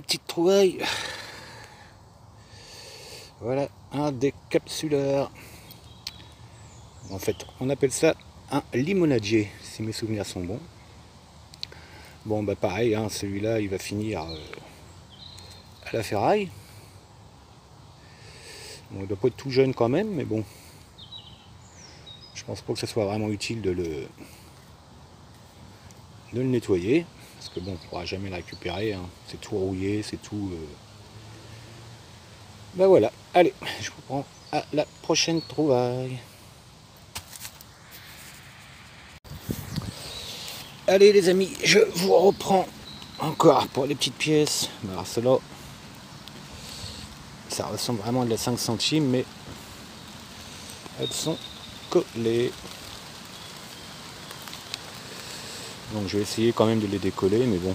petite trouvaille. Voilà un décapsuleur. En fait, on appelle ça un limonadier, si mes souvenirs sont bons. Bon, bah pareil, hein, celui-là, il va finir à la ferraille. Bon, il doit pas être tout jeune quand même, mais bon. Je pense pas que ce soit vraiment utile de le nettoyer. Parce que bon, on ne pourra jamais le récupérer. Hein. C'est tout rouillé, c'est tout... Ben voilà, allez, je vous prends à la prochaine trouvaille. Allez les amis, je vous reprends encore pour les petites pièces. Alors cela, ça ressemble vraiment à de la 5 centimes, mais elles sont collées. Donc je vais essayer quand même de les décoller, mais bon.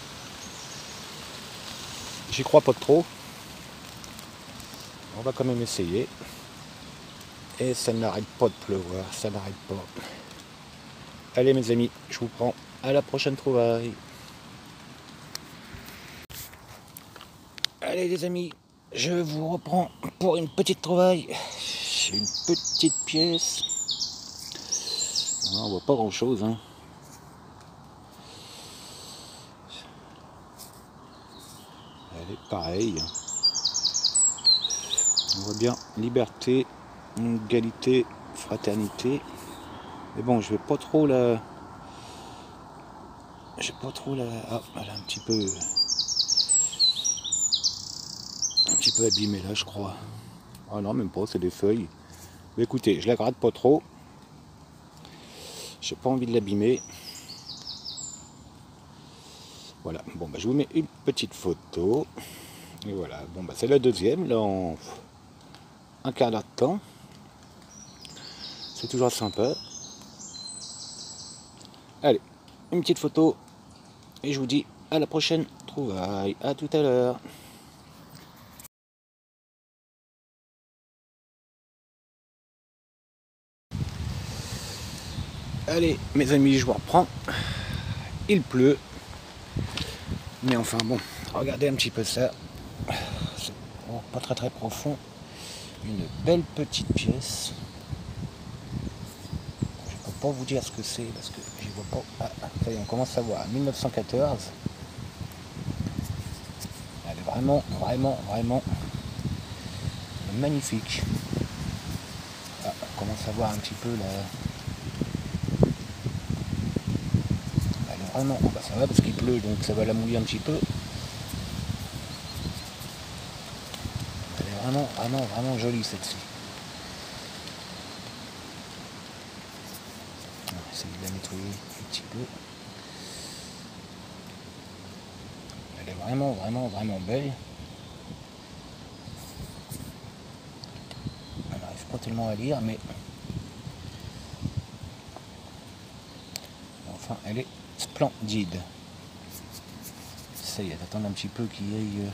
J'y crois pas trop. On va quand même essayer. Et ça n'arrête pas de pleuvoir, ça n'arrête pas. Allez mes amis, je vous prends à la prochaine trouvaille. Allez les amis, je vous reprends pour une petite trouvaille. J'ai une petite pièce. On voit pas grand chose. Hein. Elle est pareille. On voit bien liberté, égalité, fraternité. Mais bon, je vais pas trop la... J'ai pas trop la... Ah, elle est un petit peu abîmée là, je crois. Ah non, même pas, c'est des feuilles. Mais écoutez, je la gratte pas trop. J'ai pas envie de l'abîmer. Voilà, bon bah je vous mets une petite photo. Et voilà, bon bah c'est la deuxième, là en un quart d'heure de temps. C'est toujours sympa. Allez, une petite photo. Et je vous dis à la prochaine trouvaille. À tout à l'heure. Allez, mes amis, je vous reprends. Il pleut. Mais enfin bon, regardez un petit peu ça. C'est pas très très profond. Une belle petite pièce. Je ne peux pas vous dire ce que c'est parce que j'y vois pas. Ah, ça y est, on commence à voir. 1914. Elle est vraiment, vraiment, vraiment magnifique. Ah, on commence à voir un petit peu là. Elle est vraiment. Bah, ça va parce qu'il pleut donc ça va la mouiller un petit peu. Elle est vraiment, vraiment, vraiment jolie celle-ci. On va essayer de la nettoyer un petit peu. Elle est vraiment, vraiment, vraiment belle. On n'arrive pas tellement à lire, mais enfin, elle est splendide. Ça y est, d'attendre un petit peu qu'il y ait...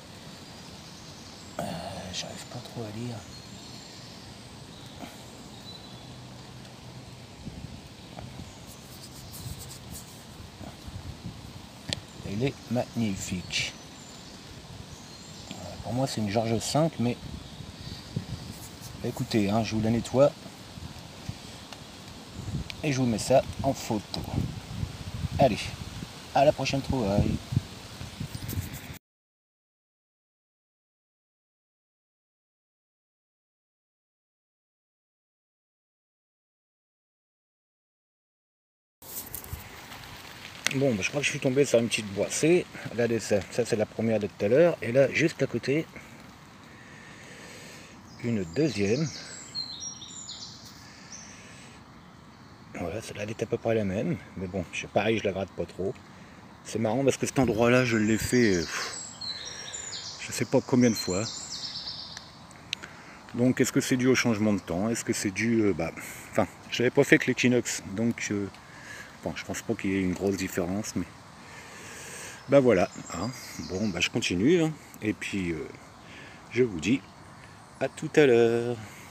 j'arrive pas trop à lire. Elle est magnifique. Pour moi, c'est une George V, mais écoutez, hein, je vous la nettoie et je vous mets ça en photo. Allez, à la prochaine trouvaille. Bon, bah, je crois que je suis tombé sur une petite boissée. Regardez ça, ça c'est la première de tout à l'heure. Et là, juste à côté, une deuxième. Voilà, celle-là elle est à peu près la même. Mais bon, pareil, je la gratte pas trop. C'est marrant parce que cet endroit-là, je l'ai fait, je sais pas combien de fois. Donc, est-ce que c'est dû au changement de temps? Est-ce que c'est dû... enfin, je l'avais pas fait que l'équinoxe. Donc, bon, je pense pas qu'il y ait une grosse différence, mais... Bah voilà, hein. Bon, bah je continue, hein. Et puis je vous dis à tout à l'heure.